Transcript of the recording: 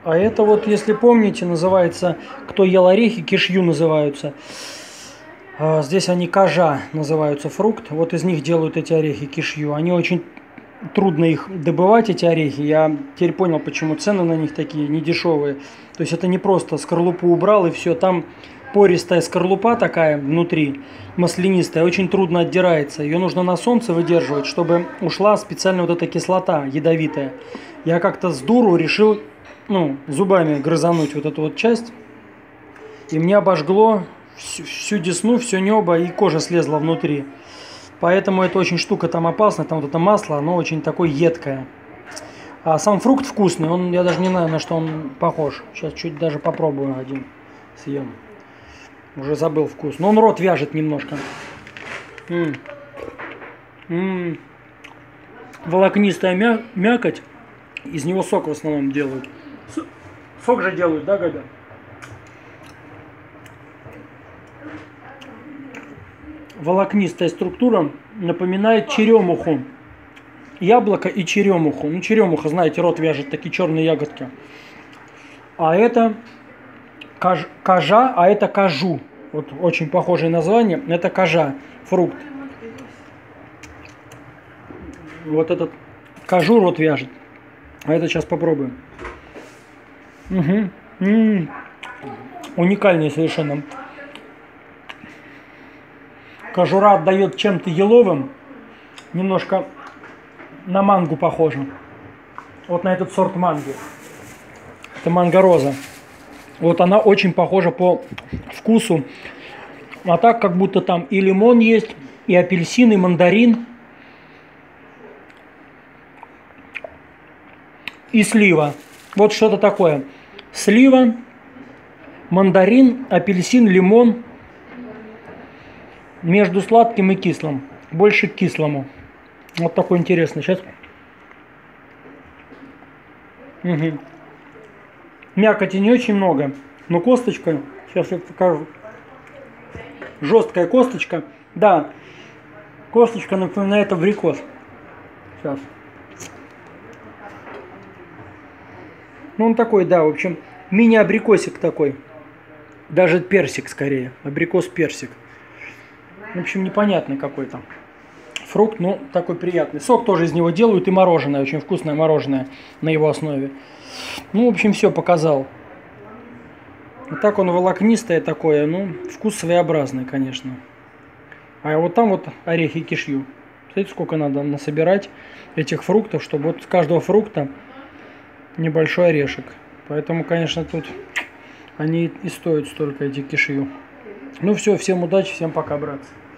А это вот, если помните, называется, кто ел орехи, кишью называются. Здесь они кажа называются, фрукт. Вот из них делают эти орехи кишью. Они очень трудно их добывать, эти орехи. Я теперь понял, почему цены на них такие недешевые. То есть это не просто скорлупу убрал и все. Там пористая скорлупа такая внутри, маслянистая, очень трудно отдирается. Ее нужно на солнце выдерживать, чтобы ушла специально вот эта кислота ядовитая. Я как-то с дуру решил, зубами грызануть вот эту вот часть. И мне обожгло всю десну, все небо, и кожа слезла внутри. Поэтому эта очень штука там опасная, там вот это масло, оно очень такое едкое. А сам фрукт вкусный, я даже не знаю, на что он похож. Сейчас чуть даже попробую один съем. Уже забыл вкус. Но он рот вяжет немножко. Волокнистая мякоть. Из него сок в основном делают. Сок же делают, да, Галя? Волокнистая структура напоминает черемуху. Яблоко и черемуху. Черемуха, знаете, рот вяжет, такие черные ягодки. А это кажа, а это кажу. Вот очень похожее название. Это кажа, фрукт. Вот этот кажу рот вяжет. А это сейчас попробуем. Уникальный совершенно. Кожура отдает чем-то еловым. Немножко на мангу похоже. Вот на этот сорт манги. Это манго-роза. Вот она очень похожа по вкусу. А так, как будто там и лимон есть, и апельсин, и мандарин, и слива. Вот что-то такое. Слива, мандарин, апельсин, лимон. Между сладким и кислым. Больше к кислому. Вот такой интересный. Сейчас. Мякоти не очень много. Но косточка. Сейчас я покажу. Жесткая косточка. Да. Косточка напоминает абрикос. Сейчас. Он такой, да, в общем, мини-абрикосик такой. Даже персик скорее. Абрикос-персик. В общем, непонятный какой-то фрукт, но такой приятный. Сок тоже из него делают и мороженое, очень вкусное мороженое на его основе. В общем, все показал. Вот так он волокнистое такое, вкус своеобразный, конечно. А вот там вот орехи кишью. Смотрите, сколько надо насобирать этих фруктов, чтобы вот с каждого фрукта небольшой орешек. Поэтому, конечно, тут они и стоят столько, эти кишью. Все, всем удачи, всем пока, братцы.